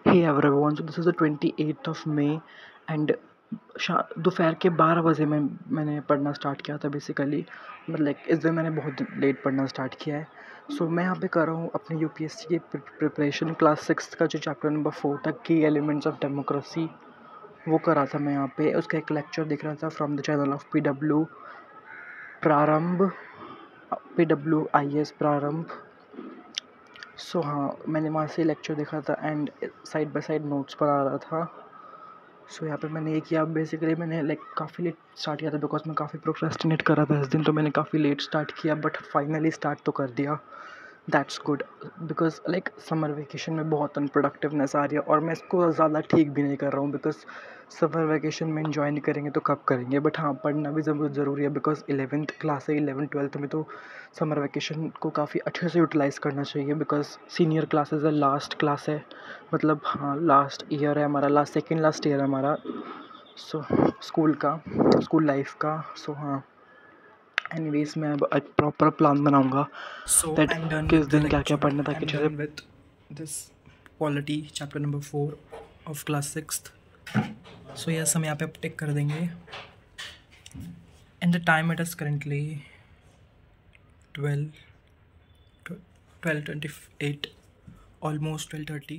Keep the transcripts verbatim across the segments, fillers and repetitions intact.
Hey everyone, so this is the twenty-eighth of May and शा दोपहर के बारह बजे में मैंने पढ़ना स्टार्ट किया था बेसिकली। मतलब लाइक इस दिन मैंने बहुत लेट पढ़ना स्टार्ट किया है। सो so, मैं यहाँ पे कर रहा हूँ अपनी यूपीएससी की प्रिपरेशन। क्लास सिक्स का जो चैप्टर नंबर फोर था, की एलिमेंट्स ऑफ डेमोक्रेसी, वो कर रहा था मैं यहाँ पे। उसका एक लेक्चर देख रहा था from the channel of P W Prarambh, P W I S Prarambh. So so, हाँ, मैंने वहाँ से लेक्चर देखा था and side by side notes पढ़ा रहा था। सो so, यहाँ पे मैंने ये किया। बेसिकली मैंने लाइक काफ़ी लेट स्टार्ट किया था बिकॉज मैं काफ़ी प्रोक्रेस्टिनेट कर रहा था इस दिन, तो मैंने काफ़ी लेट स्टार्ट किया बट फाइनली स्टार्ट तो कर दिया। That's good because like summer vacation में बहुत अनप्रोडक्टिवनेस आ रही है और मैं इसको ज़्यादा ठीक भी नहीं कर रहा हूँ बिकॉज समर वेकेशन में इन्जॉय नहीं करेंगे तो कब करेंगे। बट हाँ, पढ़ना भी ज़रूर ज़रूरी है बिकॉज इलेवेंथ क्लास है, इलेवन ट्वेल्थ में तो समर वेकेशन को काफ़ी अच्छे से यूटिलाइज़ करना चाहिए बिकॉज सीनियर क्लासेस है, लास्ट क्लास है, मतलब हाँ लास्ट ईयर है हमारा, लास्ट सेकेंड लास्ट ईयर है हमारा सो स्कूल का, स्कूल लाइफ का। सो so, हाँ, एनीवेज मैं अब एक प्रॉपर प्लान बनाऊंगा So दैट I'm done किस with the दिन क्या क्या lecture. पढ़ना था कि I'm जैसे done with this polity chapter number four of class sixth. So yes, हम यहाँ पे टिक कर देंगे. And the time it is currently twelve, twelve twenty-eight, almost twelve thirty.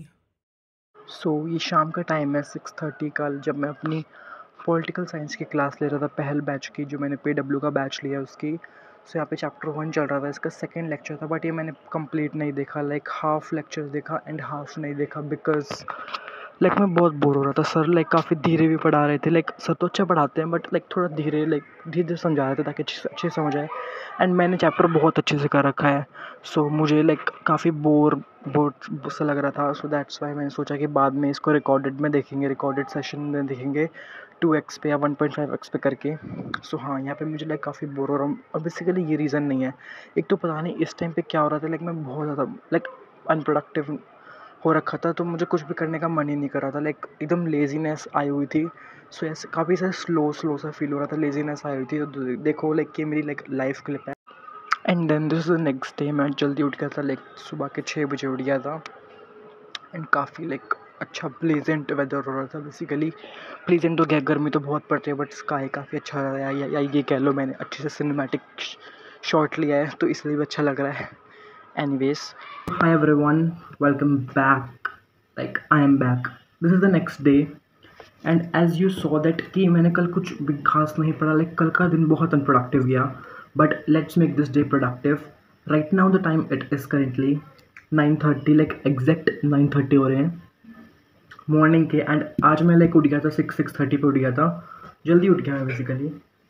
So so, ये शाम का टाइम है सिक्स थर्टी का, जब मैं अपनी पॉलिटिकल साइंस की क्लास ले रहा था, पहल बैच की, जो मैंने पी डब्ल्यू का बैच लिया उसकी। सो so, यहाँ पे चैप्टर वन चल रहा था, इसका सेकंड लेक्चर था बट ये मैंने कंप्लीट नहीं देखा। लाइक हाफ लेक्चर देखा एंड हाफ नहीं देखा बिकॉज लाइक मैं बहुत बोर हो रहा था। सर लाइक काफ़ी धीरे भी पढ़ा रहे थे। लाइक सर तो अच्छा पढ़ाते हैं बट लाइक थोड़ा धीरे, लाइक धीरे धीरे समझा रहे थे ताकि अच्छे अच्छे समझ आए। एंड मैंने चैप्टर बहुत अच्छे से कर रखा है सो so, मुझे लाइक काफ़ी बोर बोर सा लग रहा था। सो दैट्स वाई मैंने सोचा कि बाद में इसको रिकॉर्डेड में देखेंगे, रिकॉर्डेड सेशन में देखेंगे टू एक्स पे या वन पॉइंट फाइव एक्स पे करके। सो so, हाँ, यहाँ पे मुझे लाइक काफ़ी बोर हो रहा हूँ और बेसिकली ये रीज़न नहीं है। एक तो पता नहीं इस टाइम पे क्या हो रहा था, लाइक मैं बहुत ज़्यादा लाइक अनप्रोडक्टिव हो रखा था, तो मुझे कुछ भी करने का मन ही नहीं कर रहा था। लाइक एकदम लेज़ीनेस आई हुई थी। सो ऐसे काफ़ी सा स्लो स्लो सा फील हो रहा था, लेज़ीनेस आई हुई थी। तो देखो लाइक ये मेरी लाइक लाइफ क्लिप है। And then this is the next day. मैं जल्दी उठ गया था, लाइक सुबह के छः बजे उठ गया था एंड काफ़ी लाइक अच्छा प्लेजेंट वेदर हो रहा था। बेसिकली प्लेजेंट हो गया, गर्मी तो बहुत पड़ती है बट स्काई काफ़ी अच्छा हो रहा है, या, या ये कह लो मैंने अच्छे से सिनेमैटिक शॉट लिया है तो इसलिए भी अच्छा लग रहा है। Anyways, hi everyone, welcome back. Like I am back, this is the next day and as you saw that कि मैंने कल कुछ भी खास नहीं पढ़ा। लाइक कल का दिन बहुत अनप्रोडक्टिव गया but let's make this day productive. Right now the time it is currently nine thirty, like exact nine thirty हो रहे हैं मॉर्निंग के। एंड आज मैं लाइक उठ गया था सिक्स सिक्स थर्टी पे उठ गया था, जल्दी उठ गया मैं basically.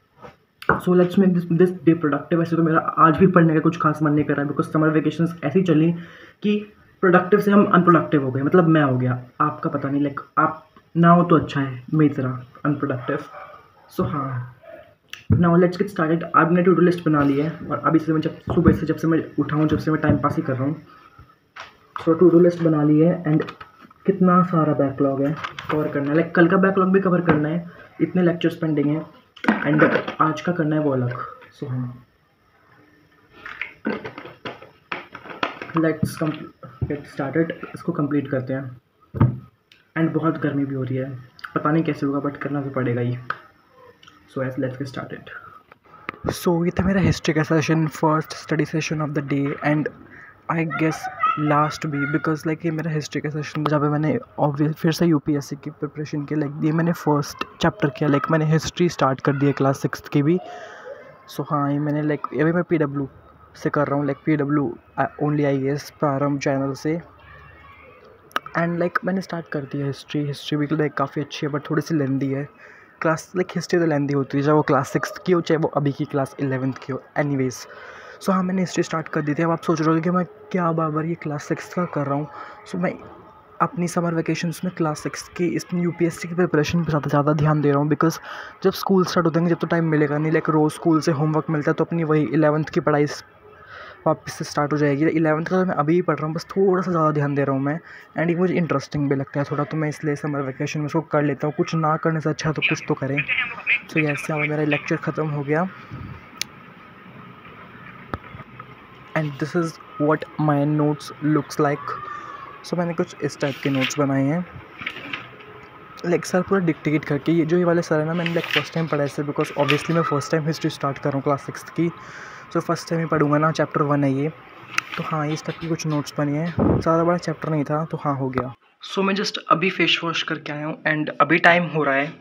So let's make this this day productive. वैसे तो मेरा आज भी पढ़ने का कुछ खास मन नहीं कर रहा है बिकॉज समर वेकेशंस ऐसी चली कि प्रोडक्टिव से हम अनप्रोडक्टिव हो गए, मतलब मैं हो गया, आपका पता नहीं, लाइक आप ना हो तो अच्छा है, मेरी तरह अनप्रोडक्टिव। सो हाँ, नाउ लेट्स गेट स्टार्टेड। अब मैंने टू डू लिस्ट बना ली है और अभी से मैं जब सुबह से जब से मैं उठा हूँ, जब से मैं टाइम पास ही कर रहा हूँ। सो टू डू लिस्ट बना ली है एंड कितना सारा बैकलॉग है कवर करना है। लाइक कल का बैकलॉग भी कवर करना है, इतने लेक्चर्स पेंडिंग हैं एंड आज का करना है वो अलग। सो हाँ, लेट्स गेट स्टार्टेड, इसको कंप्लीट करते हैं। एंड बहुत गर्मी भी हो रही है, पता नहीं कैसे होगा बट करना तो पड़ेगा ही। So as let's get started. So ये था मेरा हिस्ट्री का session, first study session of the day and I guess last भी बिकॉज लाइक ये मेरा हिस्ट्री का सेशन जहाँ पे मैंने ऑब्वियस फिर से यूपीएससी की प्रिपरेशन की। लाइक ये मैंने फर्स्ट चैप्टर किया, लाइक मैंने हिस्ट्री स्टार्ट कर दी है क्लास सिक्स की भी। सो so, हाँ, ये मैंने लाइक अभी मैं पी डब्ल्यू से कर रहा हूँ, like P W only I S Prarambh channel से। एंड लाइक मैंने स्टार्ट कर दिया हिस्ट्री। हिस्ट्री भी लाइक काफ़ी अच्छी है बट थोड़ी सी लेंदी है। क्लास लाइक हिस्ट्री तो लेंदी होती है, चाहे वो क्लास सिक्स की हो चाहे वो अभी की क्लास इलेवेंथ की हो। एनीवेज, सो हाँ, मैंने हिस्ट्री स्टार्ट कर दी थी। अब आप सोच रहे हो कि मैं क्या बार बार ये क्लास सिक्स का कर रहा हूँ। सो मैं अपनी समर वेकेशंस में क्लास सिक्स की इसमें यूपीएससी की प्रिपरेशन पर ज़्यादा ज़्यादा ध्यान दे रहा हूँ बिकॉज जब स्कूल स्टार्ट होते हैं जब तो टाइम मिलेगा नहीं। लाइक रोज़ स्कूल से होमवर्क मिलता है तो अपनी वही इलेवंथ की पढ़ाई वापस से स्टार्ट हो जाएगी। इलेवंथ का तो मैं अभी ही पढ़ रहा हूँ, बस थोड़ा सा ज़्यादा ध्यान दे रहा हूँ मैं। एंड ये मुझे इंटरेस्टिंग भी लगता है थोड़ा, तो मैं इसलिए समर वेकेशन में इसको कर लेता हूँ। कुछ ना करने से अच्छा तो कुछ तो करें। सो यस, यहाँ मेरा लेक्चर ख़त्म हो गया and this is what my notes looks like. So मैंने कुछ इस टाइप के नोट्स बनाए हैं, लाइक सर पूरा डिक्टेट करके। ये जो ये वाले सर है ना, मैंने लाइक फर्स्ट टाइम पढ़ा है सर, बिकॉज ऑब्वियसली मैं फर्स्ट टाइम हिस्ट्री स्टार्ट कर रहा हूँ क्लास सिक्स की, सो फर्स्ट टाइम ही पढ़ूंगा ना, चैप्टर वन है ये। तो हाँ, इस टाइप की कुछ नोट्स बनी हैं, ज़्यादा बड़ा चैप्टर नहीं था, तो हाँ हो गया। सो so, मैं जस्ट अभी फेस वॉश करके आया हूँ एंड अभी टाइम हो रहा है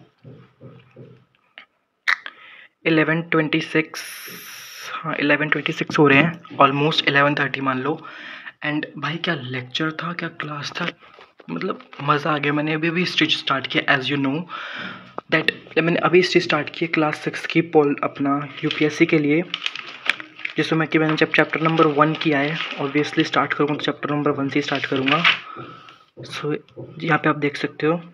इलेवन ट्वेंटी सिक्स। हाँ, इलेवन ट्वेंटी सिक्स हो रहे हैं, ऑलमोस्ट इलेवन थर्टी मान लो। एंड भाई क्या लेक्चर था, क्या क्लास था, मतलब मज़ा आ गया। मैंने अभी अभी हिस्ट्री स्टार्ट किया, एज़ यू नो दैट मैंने अभी हिस्ट्री स्टार्ट की क्लास सिक्स की पोल अपना यूपीएससी के लिए, जिसमें कि मैंने जब चैप्टर नंबर वन किया है, ऑब्वियसली स्टार्ट करूँगा तो चैप्टर नंबर वन से स्टार्ट करूँगा। सो so, यहाँ पे आप देख सकते हो।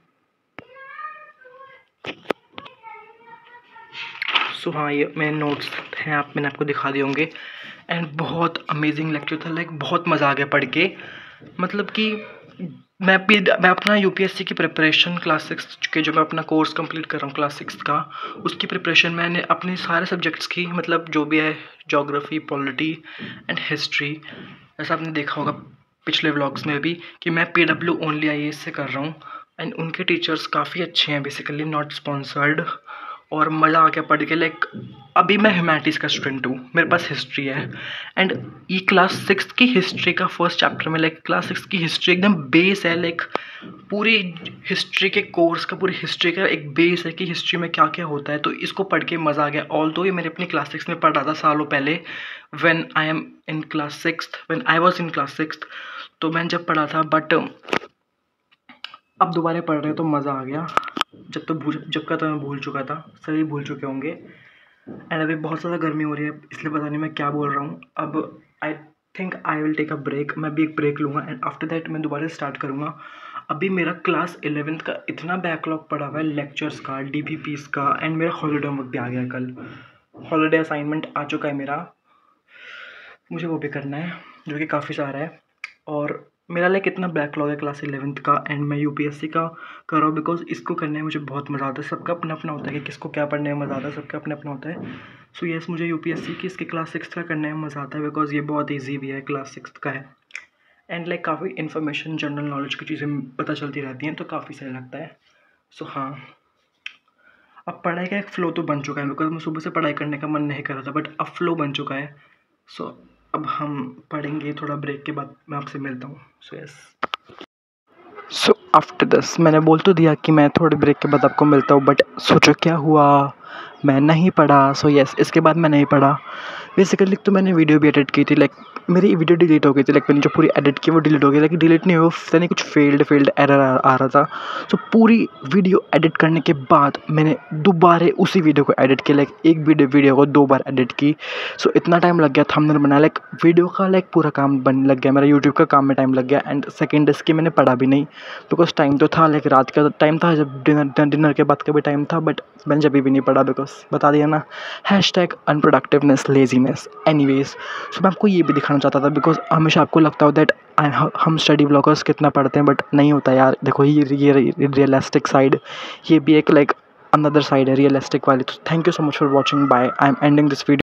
सो so, हाँ, ये मेरे नोट्स हैं, आप मैंने आपको दिखा दिए होंगे। एंड बहुत अमेजिंग लेक्चर था, लाइक बहुत मज़ा आ गया पढ़ के। मतलब कि मैं मैं अपना यूपीएससी की प्रिपरेशन क्लास सिक्स के, जो मैं अपना कोर्स कंप्लीट कर रहा हूँ क्लास सिक्स का, उसकी प्रिपरेशन मैंने अपने सारे सब्जेक्ट्स की, मतलब जो भी है ज्योग्राफी, पॉलिटी एंड हिस्ट्री, ऐसा आपने देखा होगा पिछले व्लॉग्स में भी कि मैं पीडब्ल्यू ओनली आईएएस से कर रहा हूँ। एंड उनके टीचर्स काफ़ी अच्छे हैं, बेसिकली नॉट स्पॉन्सर्ड, और मज़ा आ गया पढ़ के। लाइक अभी मैं ह्यूमैनिटीज़ का स्टूडेंट हूँ, मेरे पास हिस्ट्री है एंड ये क्लास सिक्स की हिस्ट्री का फर्स्ट चैप्टर में, लाइक क्लास सिक्स की हिस्ट्री एकदम बेस है, लाइक पूरी हिस्ट्री के कोर्स का, पूरी हिस्ट्री का एक बेस है कि हिस्ट्री में क्या क्या होता है। तो इसको पढ़ के मज़ा आ गया। ऑल दो ये मैंने अपनी क्लास सिक्स में पढ़ा था सालों पहले, when I am in class six, when I was in class six, तो मैंने जब पढ़ा था। बट अब दोबारा पढ़ रहे तो मज़ा आ गया। जब तो भूल जब का तो मैं भूल चुका था, सभी भूल चुके होंगे। एंड अभी बहुत ज़्यादा गर्मी हो रही है, इसलिए पता नहीं मैं क्या बोल रहा हूँ। अब I think I will take a break, मैं भी एक ब्रेक लूँगा एंड आफ्टर दैट मैं दोबारा स्टार्ट करूँगा। अभी मेरा क्लास इलेवेंथ का इतना बैकलॉग पड़ा हुआ है, लेक्चर्स का, डी पी पीज़ का, एंड मेरा हॉलीडे होमवर्क भी आ गया। कल हॉलीडे असाइनमेंट आ चुका है मेरा, मुझे वो भी करना है, जो कि काफ़ी सारा है। और मेरा लाइक इतना बैकलॉग है क्लास इलेवेंथ का, एंड मैं यूपीएससी का कर रहा हूँ बिकॉज इसको करने में मुझे बहुत मज़ा आता है। सबका अपना अपना होता है कि किसको क्या पढ़ने में मज़ा आता है, सबका अपना अपना होता है। सो येस, मुझे यूपीएससी की इसके क्लास सिक्स का करने में मज़ा आता है बिकॉज ये बहुत ईजी भी है, क्लास सिक्स का है। एंड लाइक काफ़ी इन्फॉर्मेशन, जनरल नॉलेज की चीज़ें पता चलती रहती हैं, तो काफ़ी सही लगता है। सो so, हाँ, अब पढ़ाई का एक फ़्लो तो बन चुका है, बिकॉज मैं सुबह से पढ़ाई करने का मन नहीं कर रहा था, बट अब फ्लो बन चुका है। सो so, अब हम पढ़ेंगे थोड़ा ब्रेक के बाद, मैं आपसे मिलता हूँ। So yes, so after this मैंने बोल तो दिया कि मैं थोड़े ब्रेक के बाद आपको मिलता हूँ, बट सोचो क्या हुआ, मैं नहीं पढ़ा। सो so यस, इसके बाद मैं नहीं पढ़ा। बेसिकली तो मैंने वीडियो भी एडिट की थी, लाइक मेरी वीडियो डिलीट हो गई थी, लाइक मैंने जो पूरी एडिट की वो डिलीट हो गई, लेकिन डिलीट नहीं हुई, वो नहीं कुछ फेल्ड फेल्ड एरर आ, आ रहा था। सो so, पूरी वीडियो एडिट करने के बाद मैंने दोबारा उसी वीडियो को एडिट किया, लाइक एक वीडियो वीडियो को दो बार एडिट की। सो so, इतना टाइम लग गया, थंबनेल बनाया, लाइक वीडियो का लाइक पूरा काम बन लग गया, मेरा यूट्यूब का काम में टाइम लग गया। एंड सेकेंड इसकी मैंने पढ़ा भी नहीं, बिकॉज टाइम तो था, लाइक रात का टाइम था, जब डिनर डिनर के बाद का भी टाइम था, बट मैंने जब भी नहीं पढ़ा, बिकॉज बता दिया ना, hashtag unproductiveness, laziness. Anyways, so मैं आपको ये भी दिखाना चाहता था, बिकॉज हमेशा आपको लगता हो दैट हम स्टडी ब्लॉगर्स कितना पढ़ते हैं, बट नहीं होता यार। देखो ये ये रियलिस्टिक साइड, ये भी एक लाइक अनदर साइड है रियलिस्टिक वाली। तो thank you so much for watching, bye, I am ending this video.